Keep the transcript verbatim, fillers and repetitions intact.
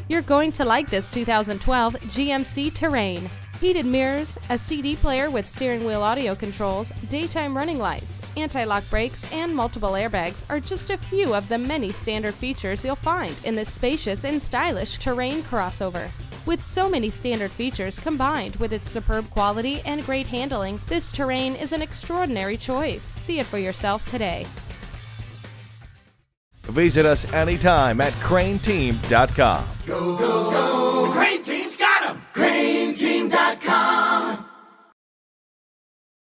You're going to like this two thousand twelve G M C Terrain. Heated mirrors, a C D player with steering wheel audio controls, daytime running lights, anti-lock brakes, and multiple airbags are just a few of the many standard features you'll find in this spacious and stylish Terrain crossover. With so many standard features combined with its superb quality and great handling, this Terrain is an extraordinary choice. See it for yourself today. Visit us anytime at crain team dot com. Go, go, go!